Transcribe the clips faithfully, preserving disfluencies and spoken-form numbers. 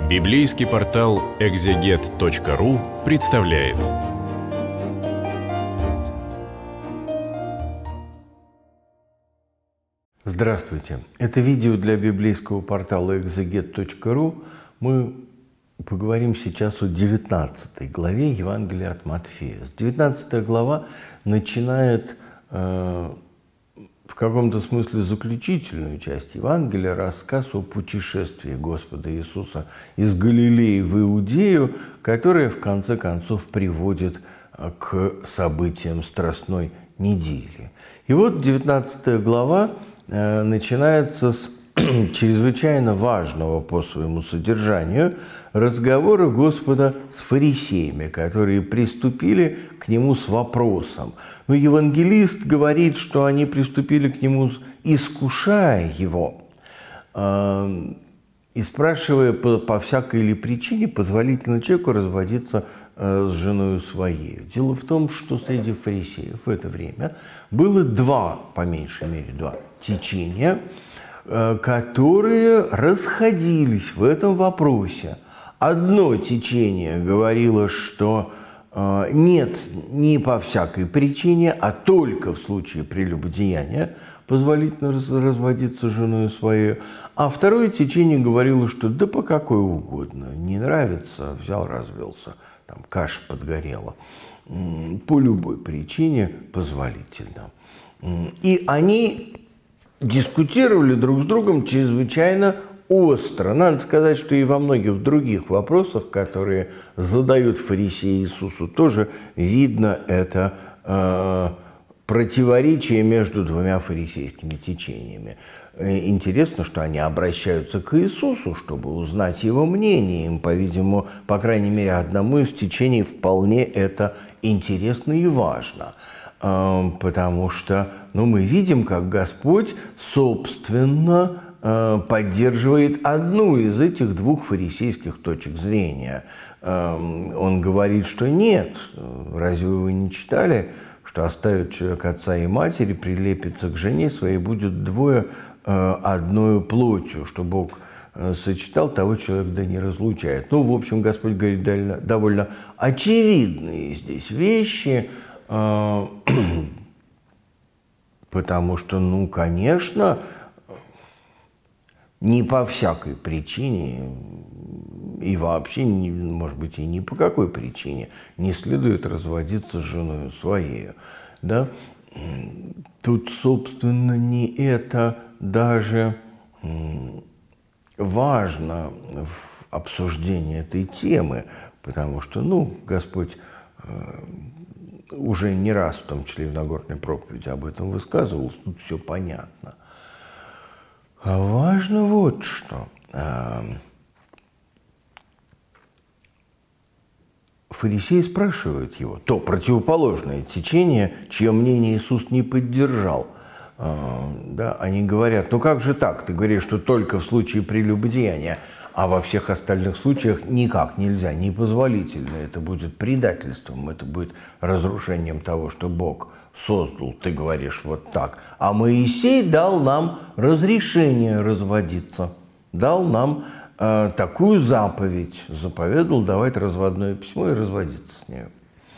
Библейский портал экзегет точка ру представляет. Здравствуйте! Это видео для библейского портала экзегет точка ру. Мы поговорим сейчас о девятнадцатой главе Евангелия от Матфея. девятнадцатая глава начинает э, в каком-то смысле заключительную часть Евангелия, рассказ о путешествии Господа Иисуса из Галилеи в Иудею, которое в конце концов приводит к событиям Страстной недели. И вот девятнадцатая глава э, начинается с чрезвычайно важного по своему содержанию разговора Господа с фарисеями, которые приступили к Нему с вопросом. Но евангелист говорит, что они приступили к Нему, искушая Его, э, и спрашивая, по, по всякой ли причине позволительно человеку разводиться э, с женой своей. Дело в том, что среди фарисеев в это время было два, по меньшей мере, два течения, которые расходились в этом вопросе. Одно течение говорило, что э, нет, не по всякой причине, а только в случае прелюбодеяния позволительно раз, разводиться с женой своей. А второе течение говорило, что да по какой угодно, не нравится, взял, развелся, там каша подгорела. По любой причине позволительно. И они дискутировали друг с другом чрезвычайно остро. Надо сказать, что и во многих других вопросах, которые задают фарисеи Иисусу, тоже видно это э, противоречие между двумя фарисейскими течениями. Интересно, что они обращаются к Иисусу, чтобы узнать его мнение. Им, по-видимому, по крайней мере, одному из течений вполне это интересно и важно. Потому что ну, мы видим, как Господь, собственно, поддерживает одну из этих двух фарисейских точек зрения. Он говорит, что нет, разве вы не читали, что оставит человек отца и матери, прилепится к жене своей, будет двое одною плотью, что Бог сочетал, того человек да не разлучает. Ну, в общем, Господь говорит довольно очевидные здесь вещи, потому что, ну, конечно, не по всякой причине и вообще, не, может быть, и ни по какой причине не следует разводиться с женой своей. Да? Тут, собственно, не это даже важно в обсуждении этой темы, потому что, ну, Господь уже не раз, в том числе и в Нагорной проповеди, об этом высказывался, тут все понятно. А важно вот что. Фарисеи спрашивают его, то противоположное течение, чье мнение Иисус не поддержал. Да, они говорят, ну как же так? Ты говоришь, что только в случае прелюбодеяния, а во всех остальных случаях никак нельзя, непозволительно. Это будет предательством, это будет разрушением того, что Бог создал. Ты говоришь вот так. А Моисей дал нам разрешение разводиться, дал нам э, такую заповедь, заповедал давать разводное письмо и разводиться с ней.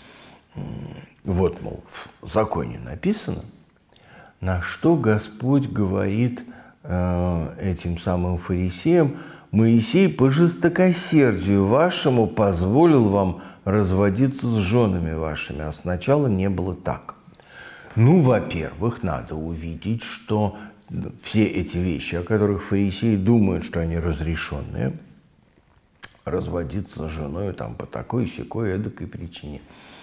Вот, мол, в законе написано. На что Господь говорит э, этим самым фарисеям: Моисей по жестокосердию вашему позволил вам разводиться с женами вашими, а сначала не было так. Ну, во-первых, надо увидеть, что все эти вещи, о которых фарисеи думают, что они разрешенные, разводиться с женой там, по такой, сякой, эдакой причине,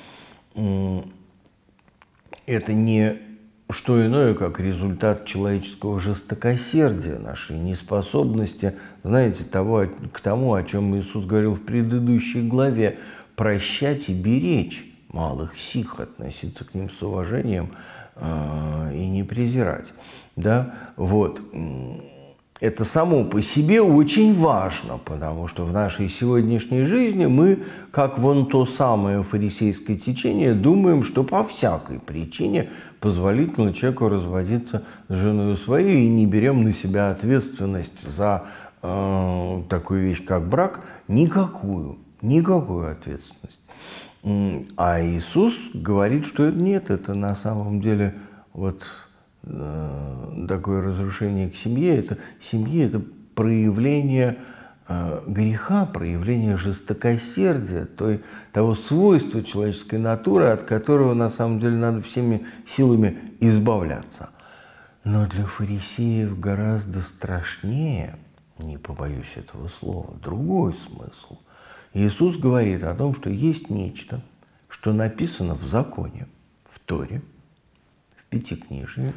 это не что иное, как результат человеческого жестокосердия, нашей неспособности, знаете, того, к тому, о чем Иисус говорил в предыдущей главе, прощать и беречь малых сих, относиться к ним с уважением э, и не презирать. Да? Вот. Это само по себе очень важно, потому что в нашей сегодняшней жизни мы, как вон то самое фарисейское течение, думаем, что по всякой причине позволительно человеку разводиться с женой своей и не берем на себя ответственность за э, такую вещь, как брак, никакую, никакую ответственность. А Иисус говорит, что нет, это на самом деле вот э, такое разрушение к семье, это семье, это проявление э, греха, проявление жестокосердия, той, того свойства человеческой натуры, от которого на самом деле надо всеми силами избавляться. Но для фарисеев гораздо страшнее, не побоюсь этого слова, другой смысл. Иисус говорит о том, что есть нечто, что написано в законе, в Торе, в Пятикнижии,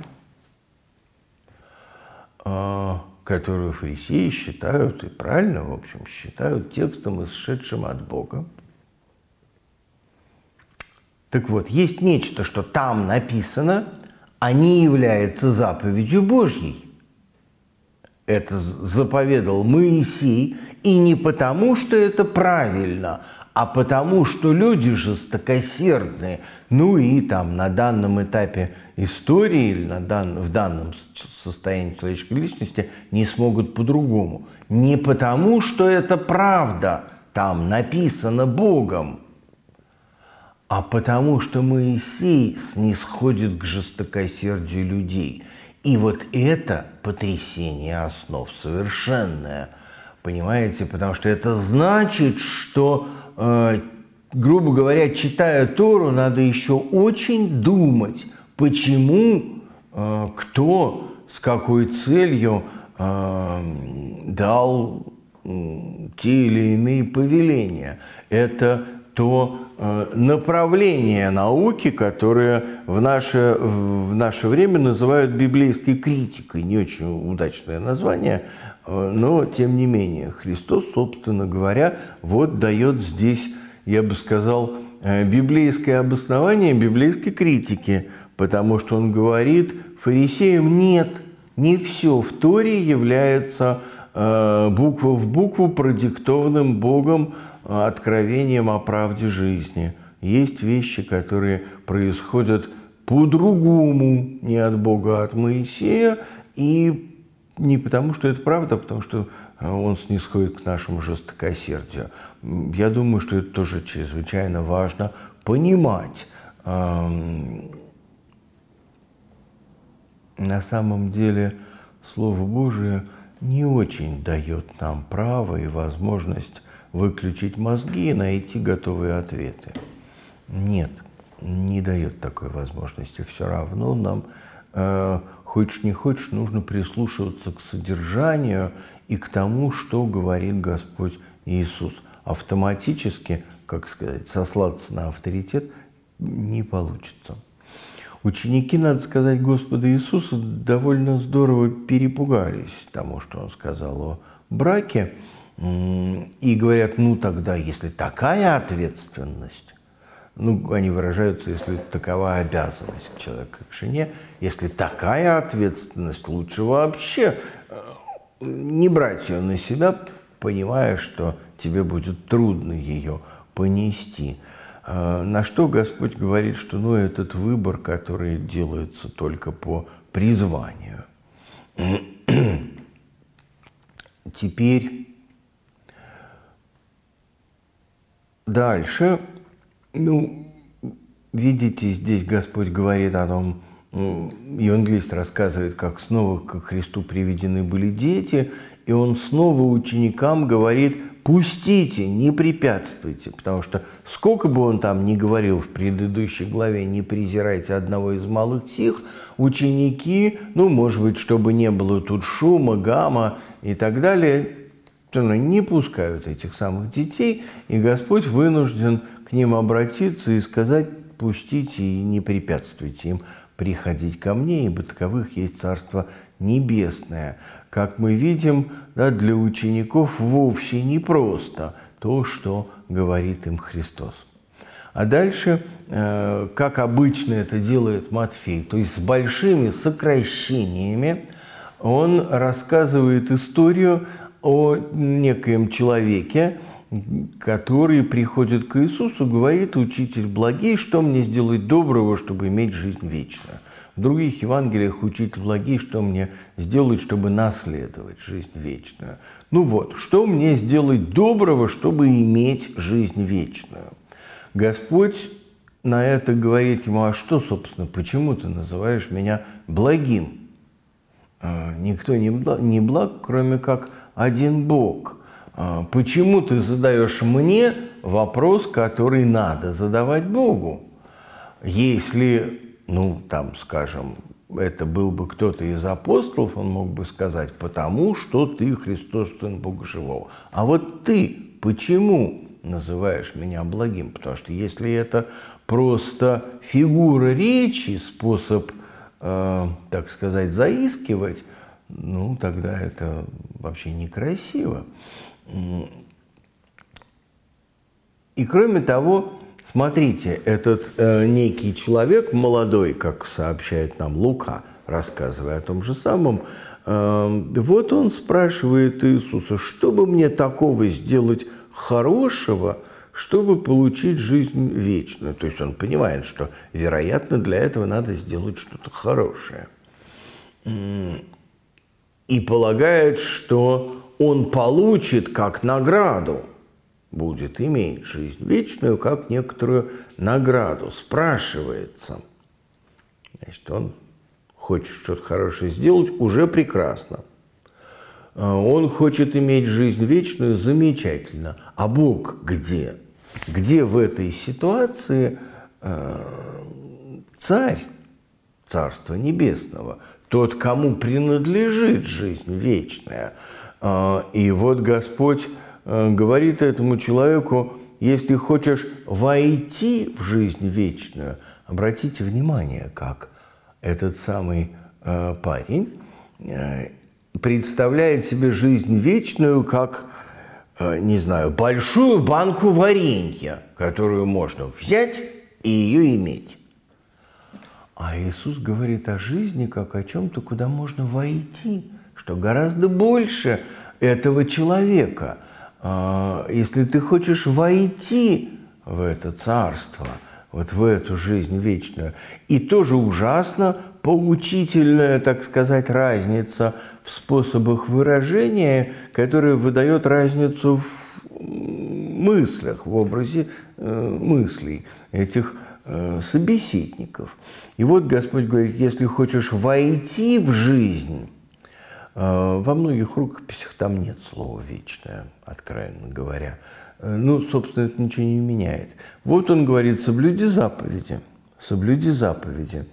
которую фарисеи считают, и правильно, в общем, считают текстом, исшедшим от Бога. Так вот, есть нечто, что там написано, а не является заповедью Божьей. Это заповедал Моисей, и не потому, что это правильно, а потому, что люди жестокосердные, ну и там на данном этапе истории или на дан, в данном состоянии человеческой личности не смогут по-другому. Не потому, что это правда, там написано Богом, а потому, что Моисей снисходит к жестокосердию людей. И вот это потрясение основ совершенное, понимаете? Потому что это значит, что, э, грубо говоря, читая Тору, надо еще очень думать, почему, э, кто, с какой целью э, дал э, те или иные повеления. Это то э, направление науки, которое в наше, в наше время называют библейской критикой. Не очень удачное название, э, но тем не менее. Христос, собственно говоря, вот дает здесь, я бы сказал, э, библейское обоснование библейской критики, потому что он говорит фарисеям: нет, не все в Торе является э, буква в букву продиктованным Богом откровением о правде жизни. Есть вещи, которые происходят по-другому, не от Бога, а от Моисея, и не потому, что это правда, а потому что он снисходит к нашему жестокосердию. Я думаю, что это тоже чрезвычайно важно понимать. На самом деле Слово Божие не очень дает нам право и возможность выключить мозги и найти готовые ответы. Нет, не дает такой возможности. Все равно нам, э, хочешь не хочешь, нужно прислушиваться к содержанию и к тому, что говорит Господь Иисус. Автоматически, как сказать, сослаться на авторитет не получится. Ученики, надо сказать, Господа Иисуса довольно здорово перепугались тому, что Он сказал о браке. И говорят: ну тогда, если такая ответственность, ну, они выражаются, если такова обязанность человека к жене, если такая ответственность, лучше вообще не брать ее на себя, понимая, что тебе будет трудно ее понести. На что Господь говорит, что ну, этот выбор, который делается только по призванию. Теперь дальше, ну, видите, здесь Господь говорит о том, евангелист рассказывает, как снова ко Христу приведены были дети, и он снова ученикам говорит: пустите, не препятствуйте, потому что сколько бы он там ни говорил в предыдущей главе, не презирайте одного из малых сих, ученики, ну, может быть, чтобы не было тут шума, гамма и так далее, не пускают этих самых детей, и Господь вынужден к ним обратиться и сказать: пустите и не препятствуйте им приходить ко мне, ибо таковых есть Царство Небесное. Как мы видим, да, для учеников вовсе не просто то, что говорит им Христос. А дальше, э, как обычно это делает Матфей, то есть с большими сокращениями, он рассказывает историю о некоем человеке, который приходит к Иисусу, говорит: учитель благий, что мне сделать доброго, чтобы иметь жизнь вечную? В других Евангелиях учитель благий, что мне сделать, чтобы наследовать жизнь вечную. Ну вот, что мне сделать доброго, чтобы иметь жизнь вечную? Господь на это говорит ему: а что, собственно, почему ты называешь меня благим? Никто не благ, не благ, кроме как один Бог. Почему ты задаешь мне вопрос, который надо задавать Богу? Если, ну, там, скажем, это был бы кто-то из апостолов, он мог бы сказать: потому что ты Христос, Сын Бога Живого. А вот ты почему называешь меня благим? Потому что если это просто фигура речи, способ, э, так сказать, заискивать, ну, тогда это вообще некрасиво. И кроме того, смотрите, этот э, некий человек, молодой, как сообщает нам Лука, рассказывая о том же самом, э, вот он спрашивает Иисуса: что бы мне такого сделать хорошего, чтобы получить жизнь вечную? То есть он понимает, что, вероятно, для этого надо сделать что-то хорошее. И полагает, что он получит как награду, будет иметь жизнь вечную как некоторую награду. Спрашивается. Значит, он хочет что-то хорошее сделать, уже прекрасно. Он хочет иметь жизнь вечную, замечательно. А Бог где? Где в этой ситуации э, царь Царства Небесного? Тот, кому принадлежит жизнь вечная. И вот Господь говорит этому человеку: если хочешь войти в жизнь вечную, обратите внимание, как этот самый парень представляет себе жизнь вечную как, не знаю, большую банку варенья, которую можно взять и ее иметь. А Иисус говорит о жизни как о чем-то, куда можно войти, что гораздо больше этого человека. Если ты хочешь войти в это царство, вот в эту жизнь вечную, и тоже ужасно поучительная, так сказать, разница в способах выражения, которая выдает разницу в мыслях, в образе э, мыслей этих собеседников. И вот Господь говорит: если хочешь войти в жизнь, во многих рукописях там нет слова «вечное», откровенно говоря. Ну, собственно, это ничего не меняет. Вот он говорит: соблюди заповеди, соблюди заповеди.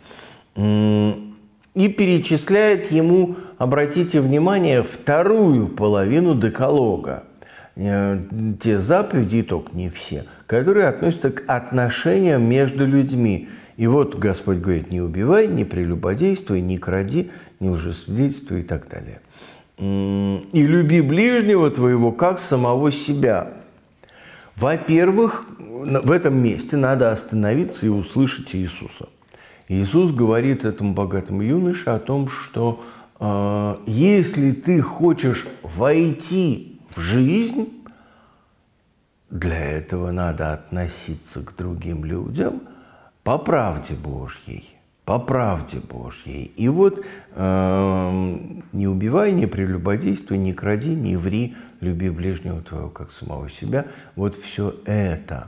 И перечисляет ему, обратите внимание, вторую половину декалога. Те заповеди, и только не все, которые относятся к отношениям между людьми. И вот Господь говорит: не убивай, не прелюбодействуй, не кради, не лжесвидетельствуй и так далее. И люби ближнего твоего, как самого себя. Во-первых, в этом месте надо остановиться и услышать Иисуса. Иисус говорит этому богатому юноше о том, что э, если ты хочешь войти в жизнь, для этого надо относиться к другим людям по правде Божьей, по правде Божьей. И вот э, не убивай, не прелюбодействуй, не кради, не ври, люби ближнего твоего, как самого себя. Вот все это.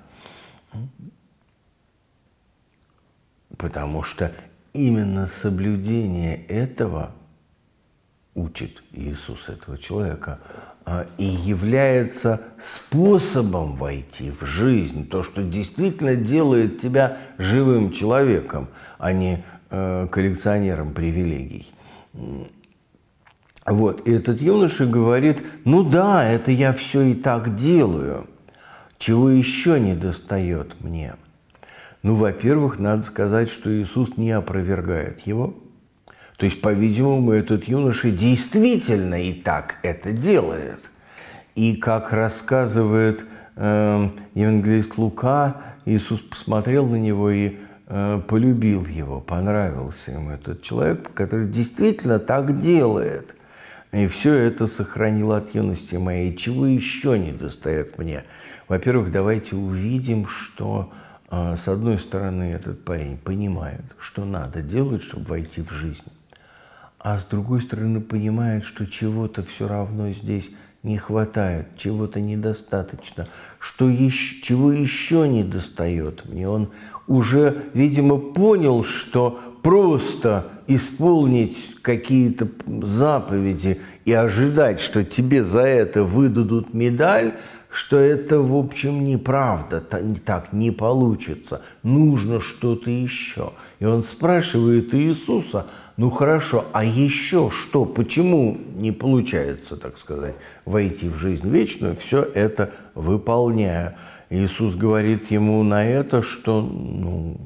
Потому что именно соблюдение этого учит Иисус этого человека и является способом войти в жизнь, то, что действительно делает тебя живым человеком, а не э, коллекционером привилегий. Вот, и этот юноша говорит: ну да, это я все и так делаю, чего еще не достает мне? Ну, во-первых, надо сказать, что Иисус не опровергает его. То есть, по-видимому, этот юноша действительно и так это делает. И, как рассказывает э, евангелист Лука, Иисус посмотрел на него и э, полюбил его, понравился ему этот человек, который действительно так делает. И все это сохранило от юности моей. Чего еще не достает мне? Во-первых, давайте увидим, что С одной стороны, этот парень понимает, что надо делать, чтобы войти в жизнь, а с другой стороны понимает, что чего-то все равно здесь не хватает, чего-то недостаточно, что еще, чего еще не достает мне. Он уже, видимо, понял, что просто исполнить какие-то заповеди и ожидать, что тебе за это выдадут медаль, что это, в общем, неправда, так не получится, нужно что-то еще. И он спрашивает Иисуса: ну хорошо, а еще что? Почему не получается, так сказать, войти в жизнь вечную, все это выполняя? Иисус говорит ему на это, что ну,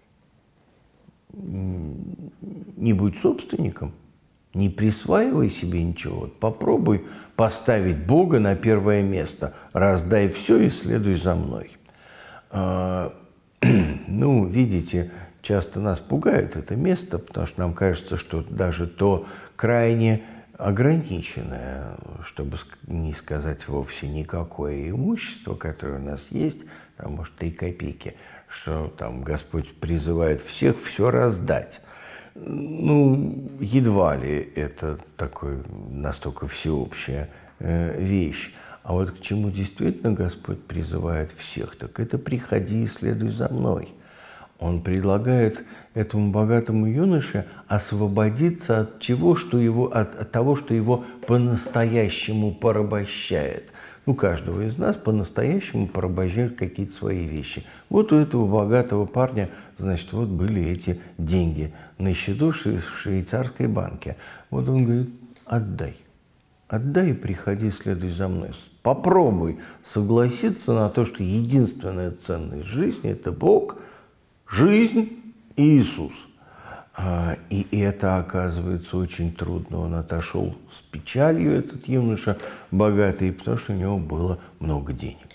не будь собственником. Не присваивай себе ничего. Попробуй поставить Бога на первое место. Раздай все и следуй за мной. А, ну, видите, часто нас пугает это место, потому что нам кажется, что даже то крайне ограниченное, чтобы не сказать вовсе никакое имущество, которое у нас есть, там, может, три копейки, что там Господь призывает всех все раздать. Ну, едва ли это такой настолько всеобщая э, вещь. А вот к чему действительно Господь призывает всех, так это приходи и следуй за мной. Он предлагает этому богатому юноше освободиться от чего, что его, от, от того, что его по-настоящему порабощает. У каждого из нас по-настоящему порабощают какие-то свои вещи. Вот у этого богатого парня, значит, вот были эти деньги на счету в швейцарской банке. Вот он говорит: отдай. Отдай и приходи, следуй за мной. Попробуй согласиться на то, что единственная ценность жизни – это Бог, жизнь и Иисус. И это, оказывается, очень трудно. Он отошел с печалью, этот юноша богатый, потому что у него было много денег.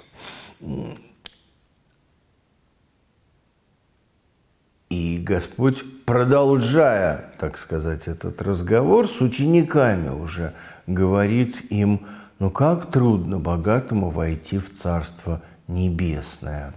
И Господь, продолжая, так сказать, этот разговор с учениками уже, говорит им: ну как трудно богатому войти в Царство Небесное.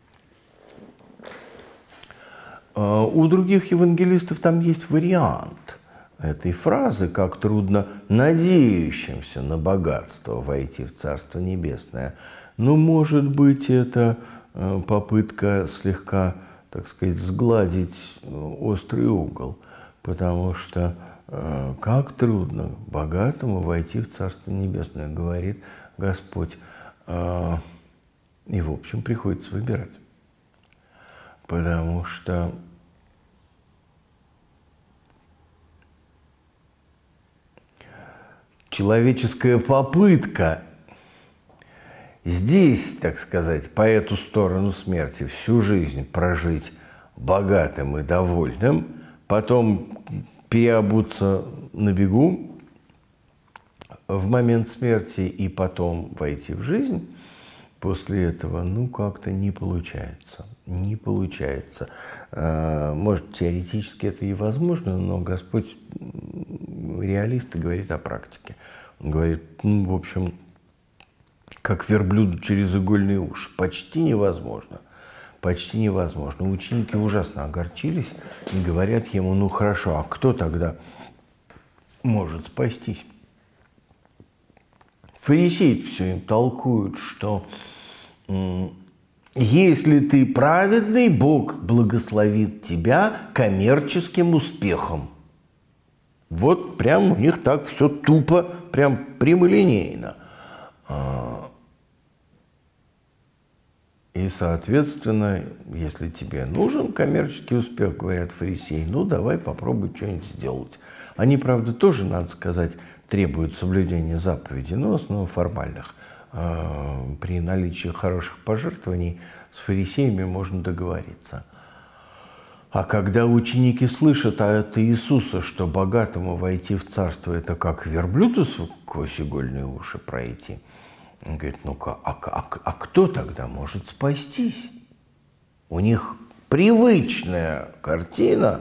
У других евангелистов там есть вариант этой фразы, как трудно надеющимся на богатство войти в Царство Небесное. Но, может быть, это попытка слегка, так сказать, сгладить острый угол, потому что как трудно богатому войти в Царство Небесное, говорит Господь. И, в общем, приходится выбирать, потому что человеческая попытка здесь, так сказать, по эту сторону смерти всю жизнь прожить богатым и довольным, потом переобуться на бегу в момент смерти и потом войти в жизнь, после этого, ну, как-то не получается. Не получается. Может, теоретически это и возможно, но Господь реалист и говорит о практике. Он говорит, ну, в общем, как верблюду через игольный уж. Почти невозможно. Почти невозможно. Ученики ужасно огорчились и говорят ему: ну, хорошо, а кто тогда может спастись? Фарисеи все им толкуют, что если ты праведный, Бог благословит тебя коммерческим успехом. Вот прям у них так все тупо, прям прямолинейно. И, соответственно, если тебе нужен коммерческий успех, говорят фарисеи, ну, давай попробуй что-нибудь сделать. Они, правда, тоже, надо сказать, требуют соблюдения заповедей, но в основном формальных. При наличии хороших пожертвований с фарисеями можно договориться. А когда ученики слышат от Иисуса, что богатому войти в царство – это как верблюду сквозь игольные уши пройти, он говорит, ну-ка, а, а, а кто тогда может спастись? У них привычная картина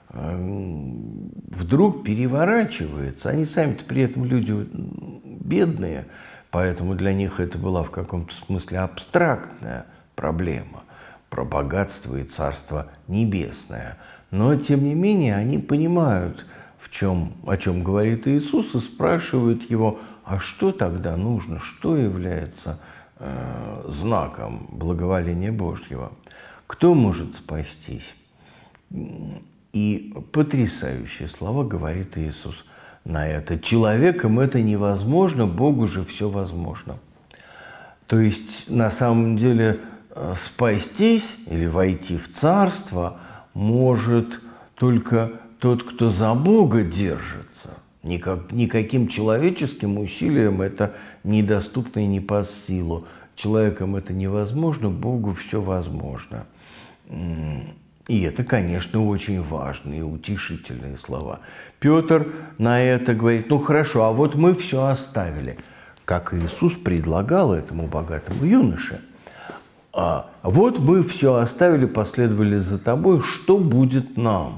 вдруг переворачивается. Они сами-то при этом люди бедные, поэтому для них это была в каком-то смысле абстрактная проблема. про богатство и Царство Небесное. Но, тем не менее, они понимают, в чем, о чем говорит Иисус, и спрашивают его, а что тогда нужно, что является э, знаком благоволения Божьего? Кто может спастись? И потрясающие слова говорит Иисус на это. Человеком это невозможно, Богу же все возможно. То есть, на самом деле, спастись или войти в Царство может только тот, кто за Бога держится. Никак, никаким человеческим усилием это недоступно и не под силу. Человеком это невозможно, Богу все возможно. И это, конечно, очень важные и утешительные слова. Петр на это говорит, ну хорошо, а вот мы все оставили, как Иисус предлагал этому богатому юноше. А вот мы все оставили, последовали за тобой, что будет нам?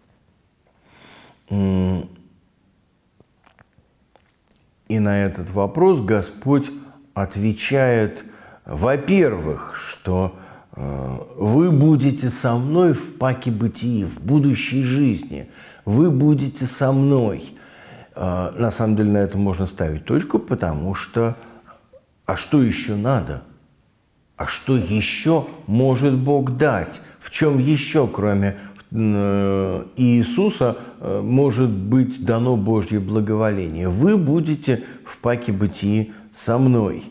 И на этот вопрос Господь отвечает, во-первых, что вы будете со мной в паке бытии, в будущей жизни. Вы будете со мной. На самом деле на это можно ставить точку, потому что а что еще надо? А что еще может Бог дать? В чем еще, кроме Иисуса, может быть дано Божье благоволение? Вы будете в паке бытии со мной.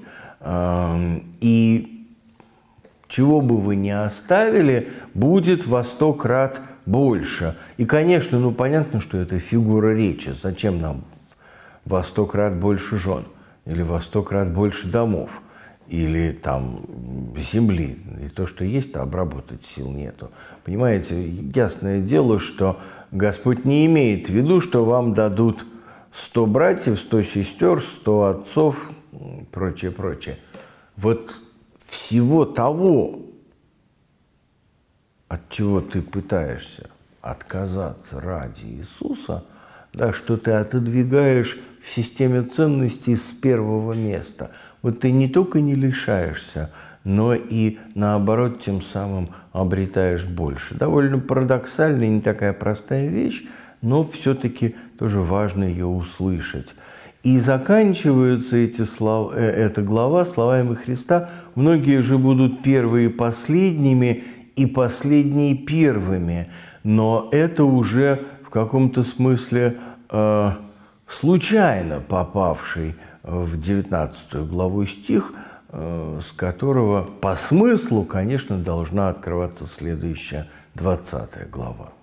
И чего бы вы ни оставили, будет во сто крат больше. И, конечно, ну понятно, что это фигура речи. Зачем нам во сто крат больше жен? Или во сто крат больше домов? Или там земли? И то, что есть, то обработать сил нету. Понимаете, ясное дело, что Господь не имеет в виду, что вам дадут сто братьев, сто сестер, сто отцов, прочее, прочее. Вот всего того, от чего ты пытаешься отказаться ради Иисуса, да, что ты отодвигаешь в системе ценностей с первого места. Вот ты не только не лишаешься, но и наоборот тем самым обретаешь больше. Довольно парадоксальная, не такая простая вещь, но все-таки тоже важно ее услышать. И заканчиваются эти слова, эта глава словами Христа: «Многие же будут первые последними, и последние первыми». Но это уже в каком-то смысле э, случайно попавший в девятнадцатую главу стих, э, с которого по смыслу, конечно, должна открываться следующая двадцатая глава.